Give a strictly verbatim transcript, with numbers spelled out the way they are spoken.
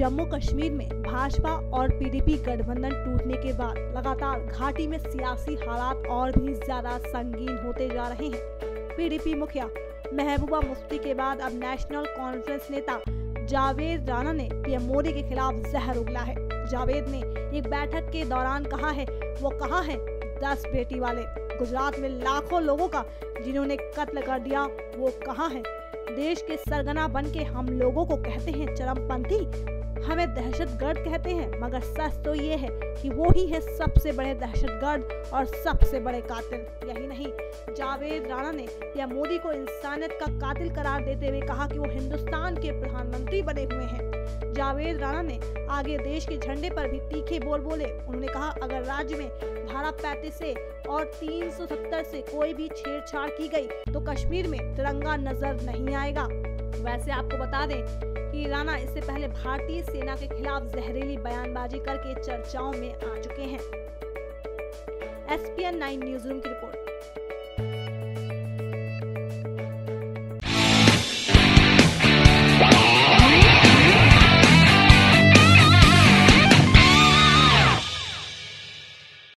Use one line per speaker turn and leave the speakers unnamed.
जम्मू कश्मीर में भाजपा और पीडीपी गठबंधन टूटने के बाद लगातार घाटी में सियासी हालात और भी ज्यादा संगीन होते जा रहे हैं। पीडीपी मुखिया महबूबा मुफ्ती के बाद अब नेशनल कॉन्फ्रेंस नेता जावेद राणा ने पीएम मोदी के खिलाफ जहर उगला है। जावेद ने एक बैठक के दौरान कहा है, वो कहाँ है दस बेटी वाले? गुजरात में लाखों लोगों का जिन्होंने कत्ल कर दिया, वो कहाँ है? देश के सरगना बन के हम लोगों को कहते हैं चरमपंथी, हमें दहशतगर्द कहते हैं, मगर सच तो ये है कि वो ही है सबसे बड़े दहशतगर्द और सबसे बड़े कातिल। यही नहीं, जावेद राणा ने पीएम मोदी को इंसानियत का कातिल करार देते हुए कहा कि वो हिंदुस्तान के प्रधानमंत्री बने हुए हैं। जावेद राणा ने आगे देश के झंडे पर भी तीखे बोल बोले। उन्होंने कहा, अगर राज्य में धारा पैंतीस से और तीन सौ सत्तर से कोई भी छेड़छाड़ की गई तो कश्मीर में तिरंगा नजर नहीं आएगा। वैसे आपको बता दें कि राणा इससे पहले भारतीय सेना के खिलाफ जहरीली बयानबाजी करके चर्चाओं में आ चुके हैं। S P N nine news room की रिपोर्ट।